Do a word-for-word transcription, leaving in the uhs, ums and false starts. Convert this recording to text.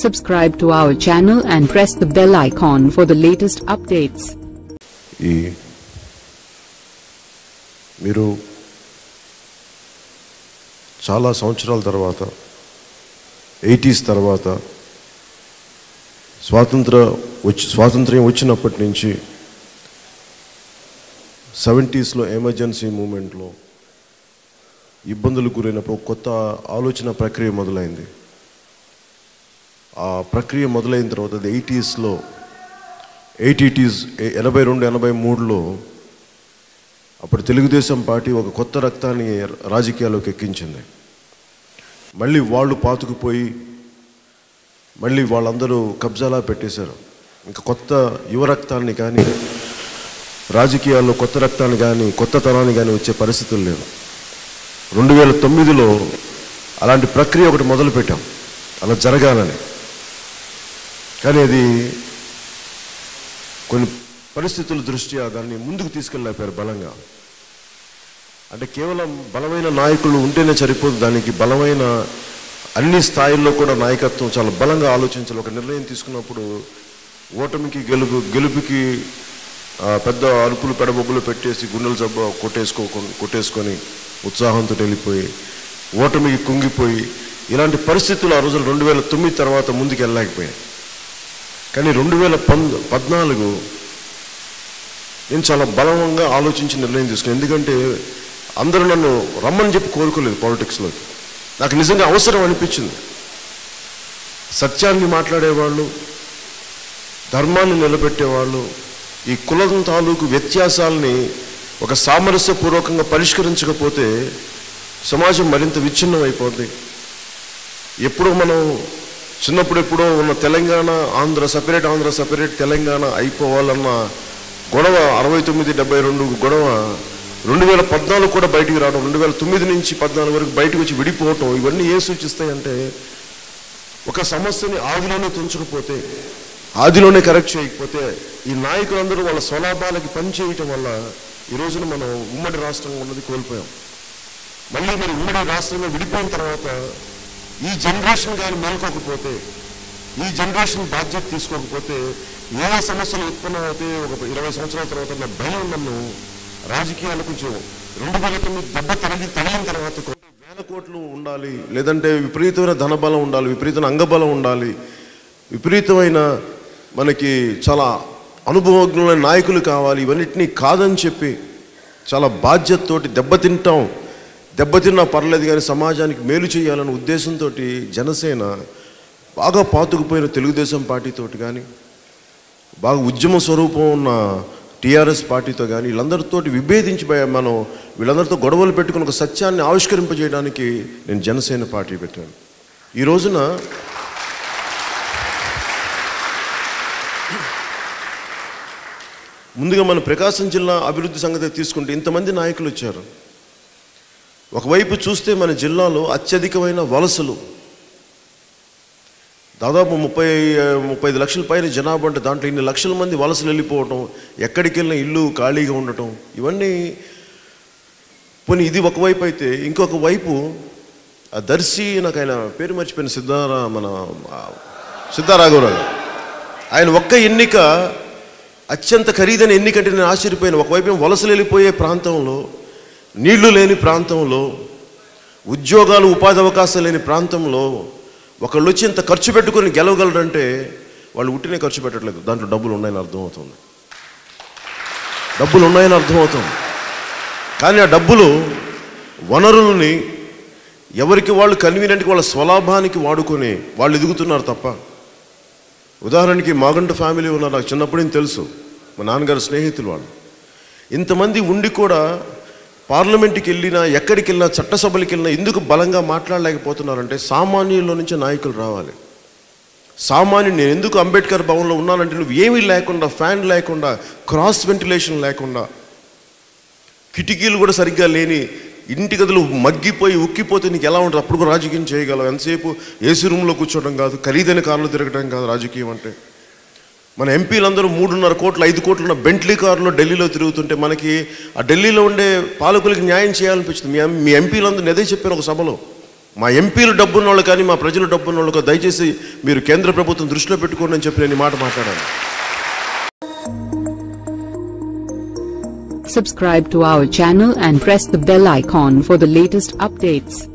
subscribe to our channel and press the bell icon for the latest updates. ఈ మీరు చాలా సంవత్సరాల తర్వాత ఎయిటీస్ తర్వాత స్వాతంత్ర వచ్చి స్వాతంత్ర్యం వచ్చినప్పటి నుంచి సెవెంటీస్లో ఎమర్జెన్సీ మూమెంట్లో ఇబ్బందులు గురైనప్పుడు కొత్త ఆలోచన ప్రక్రియ మొదలైంది. ఆ ప్రక్రియ మొదలైన తర్వాత అది ఎయిటీస్లో ఎయిటీటీస్ ఎనభై రెండు ఎనభై మూడులో అప్పుడు తెలుగుదేశం పార్టీ ఒక కొత్త రక్తాన్ని రాజకీయాల్లోకి ఎక్కించింది. మళ్ళీ వాళ్ళు పాతుకుపోయి మళ్ళీ వాళ్ళందరూ కబ్జాలా పెట్టేశారు. ఇంకా కొత్త యువ రక్తాన్ని కానీ రాజకీయాల్లో కొత్త రక్తాన్ని కానీ కొత్త తరాన్ని కానీ వచ్చే పరిస్థితులు లేవు. రెండు వేల తొమ్మిదిలో అలాంటి ప్రక్రియ ఒకటి మొదలుపెట్టాం, అలా జరగాలని. కానీ అది కొన్ని పరిస్థితుల దృష్ట్యా దాన్ని ముందుకు తీసుకెళ్ళలేపారు బలంగా. అంటే కేవలం బలమైన నాయకులు ఉంటేనే సరిపోదు, దానికి బలమైన అన్ని స్థాయిల్లో కూడా నాయకత్వం చాలా బలంగా ఆలోచించాలి. ఒక నిర్ణయం తీసుకున్నప్పుడు ఓటమికి గెలుపు గెలుపుకి పెద్ద అరుపులు పెడబొబ్బులు పెట్టేసి గుండెలు జబ్బ కొట్టేసుకో కొట్టేసుకొని ఉత్సాహంతో వెళ్ళిపోయి ఓటమికి కుంగిపోయి ఇలాంటి పరిస్థితులు ఆ రోజులు రెండు వేల తొమ్మిది తర్వాత ముందుకు వెళ్ళలేకపోయాయి. కానీ రెండు వేల పంద పద్నాలుగు నేను చాలా బలంగా ఆలోచించి నిర్ణయం తీసుకున్నాను. ఎందుకంటే అందరూ నన్ను రమ్మని చెప్పి కోరుకోలేదు పాలిటిక్స్లోకి. నాకు నిజంగా అవసరం అనిపించింది. సత్యాన్ని మాట్లాడేవాళ్ళు, ధర్మాన్ని నిలబెట్టేవాళ్ళు ఈ కులం తాలూకు వ్యత్యాసాలని ఒక సామరస్యపూర్వకంగా పరిష్కరించకపోతే సమాజం మరింత విచ్ఛిన్నం అయిపోద్ది. ఎప్పుడో మనం చిన్నప్పుడు ఎప్పుడో ఉన్న తెలంగాణ ఆంధ్ర సపరేట్ ఆంధ్ర సపరేట్ తెలంగాణ అయిపోవాలన్న గొడవ అరవై తొమ్మిది డెబ్బై రెండు గొడవ రెండు వేల పద్నాలుగు కూడా బయటికి రావడం, రెండు వేల తొమ్మిది నుంచి పద్నాలుగు వరకు బయటకు వచ్చి విడిపోవటం, ఇవన్నీ ఏ సూచిస్తాయంటే ఒక సమస్యని ఆదిలోనే తుంచకపోతే, ఆదిలోనే కరెక్ట్ చేయకపోతే ఈ నాయకులందరూ వాళ్ళ స్వలాభాలకి పనిచేయటం వల్ల ఈ రోజున మనం ఉమ్మడి రాష్ట్రంగా ఉన్నది కోల్పోయాం. మళ్ళీ మరి ఉమ్మడి రాష్ట్రంగా విడిపోయిన తర్వాత ఈ జనరేషన్ కానీ మేల్కోకపోతే, ఈ జనరేషన్ బాధ్యత తీసుకోకపోతే ఏ సమస్యలు ఉత్పన్నమైతే ఒక ఇరవై సంవత్సరాల తర్వాత నా భయం నన్ను రాజకీయాలు కొంచెం రెండు వేల తొమ్మిది దెబ్బ తగిలి తగిలిన తర్వాత వేల కోట్లు ఉండాలి, లేదంటే విపరీతమైన ధనబలం ఉండాలి, విపరీతమైన అంగబలం ఉండాలి, విపరీతమైన మనకి చాలా అనుభవజ్ఞులైన నాయకులు కావాలి, ఇవన్నిటినీ కాదని చెప్పి చాలా బాధ్యతతోటి దెబ్బతింటాం. దెబ్బతిన్నా పర్లేదు కానీ సమాజానికి మేలు చేయాలనే ఉద్దేశంతో జనసేన బాగా పాతుకుపోయిన తెలుగుదేశం పార్టీతోటి కానీ బాగా ఉద్యమ స్వరూపం ఉన్న టీఆర్ఎస్ పార్టీతో కానీ వీళ్ళందరితోటి విభేదించి మనం వీళ్ళందరితో గొడవలు పెట్టుకుని ఒక సత్యాన్ని ఆవిష్కరింపజేయడానికి నేను జనసేన పార్టీ పెట్టాను. ఈ రోజున ముందుగా మన ప్రకాశం జిల్లా అభివృద్ధి సంగతి తీసుకుంటే ఇంతమంది నాయకులు వచ్చారు. ఒకవైపు చూస్తే మన జిల్లాలో అత్యధికమైన వలసలు, దాదాపు ముప్పై ముప్పై ఐదు లక్షల పైన జనాభా అంటే దాంట్లో ఇన్ని లక్షల మంది వలసలు వెళ్ళిపోవటం, ఎక్కడికి వెళ్ళిన ఇల్లు ఖాళీగా ఉండటం, ఇవన్నీ పోనీ ఇది ఒకవైపు అయితే, ఇంకొక వైపు ఆ దర్శి నాకు ఆయన పేరు మర్చిపోయిన సిద్ధారా మన సిద్ధారాఘవరావు ఆయన ఒక్క ఎన్నిక అత్యంత ఖరీదైన ఎన్నికంటే నేను ఆశ్చర్యపోయాను. ఒకవైపు వలసలు వెళ్ళిపోయే ప్రాంతంలో, నీళ్లు లేని ప్రాంతంలో, ఉద్యోగాలు ఉపాధి అవకాశాలు లేని ప్రాంతంలో ఒకళ్ళు వచ్చి ఇంత ఖర్చు పెట్టుకొని గెలవగలరంటే వాళ్ళు ఉట్టినే ఖర్చు పెట్టట్లేదు, దాంట్లో డబ్బులు ఉన్నాయని అర్థమవుతుంది. డబ్బులు ఉన్నాయని అర్థమవుతుంది. కానీ ఆ డబ్బులు వనరులని ఎవరికి వాళ్ళు కన్వీనియంట్గా వాళ్ళ స్వలాభానికి వాడుకొని వాళ్ళు ఎదుగుతున్నారు తప్ప. ఉదాహరణకి మాగంట ఫ్యామిలీ ఉన్నారు, నాకు చిన్నప్పుడు తెలుసు, మా నాన్నగారు స్నేహితులు వాళ్ళు. ఇంతమంది ఉండి కూడా పార్లమెంట్కి వెళ్ళినా ఎక్కడికి వెళ్ళినా చట్టసభలకు వెళ్ళినా ఎందుకు బలంగా మాట్లాడలేకపోతున్నారంటే సామాన్యుల్లో నుంచి నాయకులు రావాలి. సామాన్యుడు నేను ఎందుకు అంబేద్కర్ భవన్లో ఉన్నానంటే నువ్వు ఏమీ లేకుండా, ఫ్యాన్ లేకుండా, క్రాస్ వెంటిలేషన్ లేకుండా, కిటికీలు కూడా సరిగ్గా లేని ఇంటి గదులు మగ్గిపోయి ఉక్కిపోతే నీకు ఎలా ఉంటుంది? అప్పుడు కూడా రాజకీయం చేయగలవు. ఎంతసేపు ఏసీ రూమ్లో కూర్చోవడం కాదు, ఖరీదైన కార్లు తిరగడం కాదు రాజకీయం అంటే. మన ఎంపీలందరూ మూడున్నర కోట్లు ఐదు కోట్లు ఉన్న బెంట్లీ కారులో ఢిల్లీలో తిరుగుతుంటే మనకి ఆ ఢిల్లీలో ఉండే పాలకులకి న్యాయం చేయాలనిపించింది. మీ మీ ఎంపీలందరూ అదే చెప్పారు ఒక సభలో, మా ఎంపీలు డబ్బున్న వాళ్ళు కానీ మా ప్రజలు డబ్బున్న వాళ్ళు దయచేసి మీరు కేంద్ర ప్రభుత్వం దృష్టిలో పెట్టుకోండి అని చెప్పి నేను ఈ మాట మాట్లాడాను. Subscribe to our channel and press the bell icon for the latest updates.